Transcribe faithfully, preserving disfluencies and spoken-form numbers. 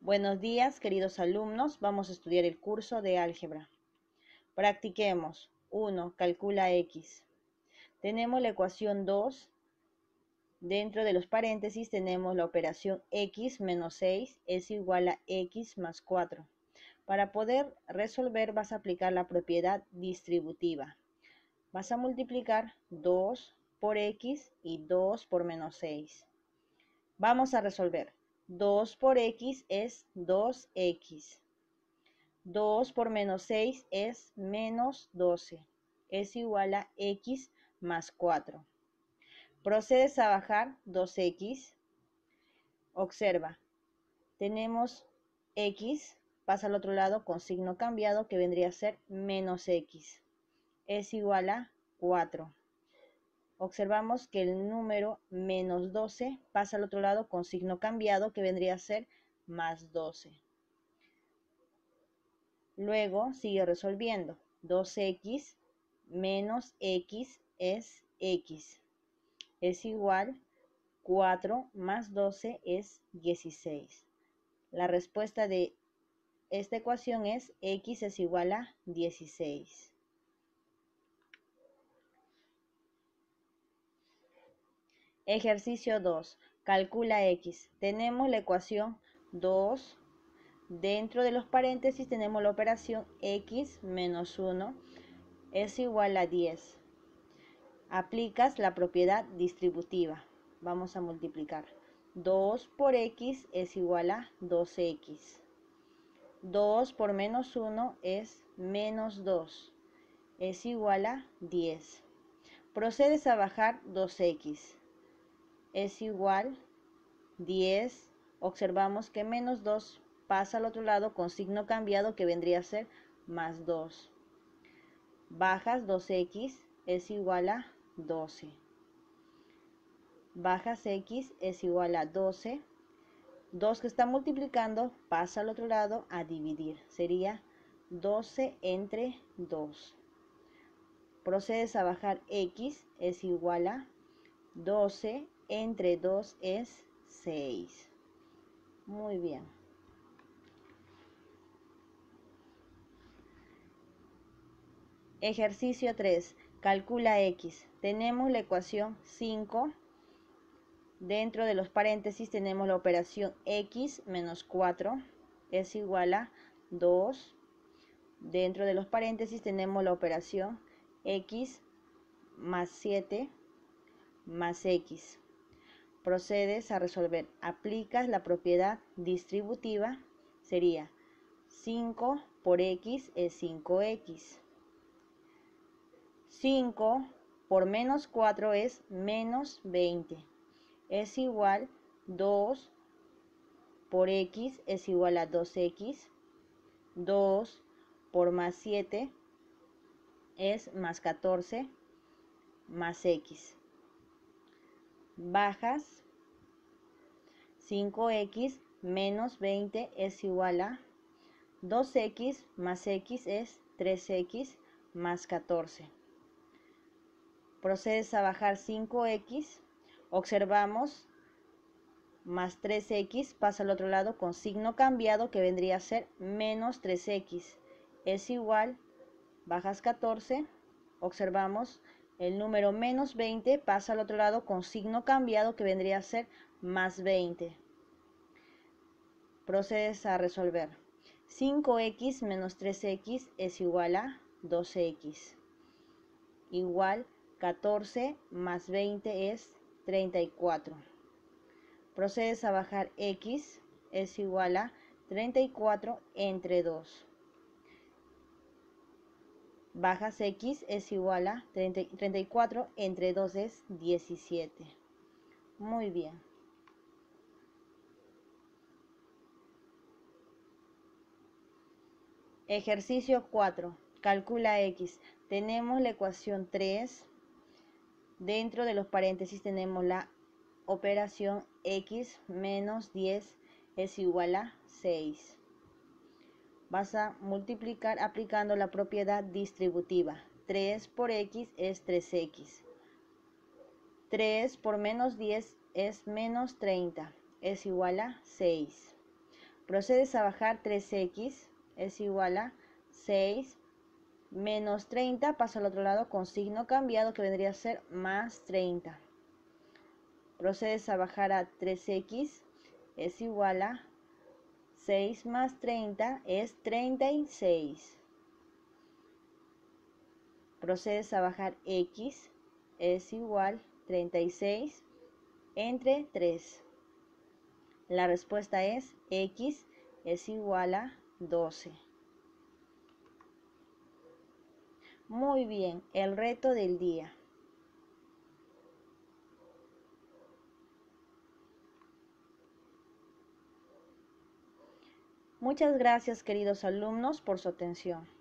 Buenos días, queridos alumnos. Vamos a estudiar el curso de álgebra. Practiquemos. uno. Calcula x. Tenemos la ecuación dos. Dentro de los paréntesis tenemos la operación x menos seis es igual a x más cuatro. Para poder resolver vas a aplicar la propiedad distributiva. Vas a multiplicar dos por x y dos por menos seis. Vamos a resolver. dos por x es dos x. dos por menos seis es menos doce. Es igual a x más cuatro. Procedes a bajar dos x. Observa. Tenemos x, pasa al otro lado con signo cambiado que vendría a ser menos x. Es igual a cuatro. Observamos que el número menos doce pasa al otro lado con signo cambiado que vendría a ser más doce. Luego sigue resolviendo. dos x menos x es x. Es igual, cuatro más doce es dieciséis. La respuesta de esta ecuación es x es igual a dieciséis. Ejercicio dos. Calcula x. Tenemos la ecuación dos. Dentro de los paréntesis tenemos la operación x menos uno es igual a diez. Aplicas la propiedad distributiva. Vamos a multiplicar. dos por x es igual a dos x. dos por menos uno es menos dos. Es igual a diez. Procedes a bajar dos x. Es igual diez. Observamos que menos dos pasa al otro lado con signo cambiado que vendría a ser más dos. Bajas dos x es igual a doce. Bajas x es igual a doce. dos que está multiplicando pasa al otro lado a dividir. Sería doce entre dos. Procedes a bajar x es igual a doce entre dos es seis. Muy bien. Ejercicio tres. Calcula x. Tenemos la ecuación cinco. Dentro de los paréntesis tenemos la operación x menos cuatro es igual a dos. Dentro de los paréntesis tenemos la operación x más siete más x. Procedes a resolver. Aplicas la propiedad distributiva. Sería cinco por x es cinco x. cinco por menos cuatro es menos veinte. Es igual, dos por x es igual a dos x. dos por más siete es más catorce más x. Bajas cinco x menos veinte es igual a dos x más x es tres x más catorce. Procedes a bajar cinco x. Observamos más tres x pasa al otro lado con signo cambiado que vendría a ser menos tres x. Es igual, bajas catorce. Observamos el número menos veinte pasa al otro lado con signo cambiado que vendría a ser más veinte. Procedes a resolver. cinco x menos tres x es igual a doce x. Igual, catorce más veinte es treinta y cuatro. Procedes a bajar x es igual a treinta y cuatro entre dos. Bajas x es igual a treinta y cuatro entre dos es diecisiete. Muy bien. Ejercicio cuatro. Calcula x. Tenemos la ecuación tres. Dentro de los paréntesis tenemos la operación x menos diez es igual a seis. Vas a multiplicar aplicando la propiedad distributiva. tres por x es tres x. tres por menos diez es menos treinta. Es igual a seis. Procedes a bajar tres equis es igual a seis menos treinta, paso al otro lado con signo cambiado que vendría a ser más treinta. Procedes a bajar a tres equis es igual a seis más treinta es treinta y seis. Procedes a bajar x es igual a treinta y seis entre tres. La respuesta es x es igual a doce. Muy bien, el reto del día. Muchas gracias, queridos alumnos, por su atención.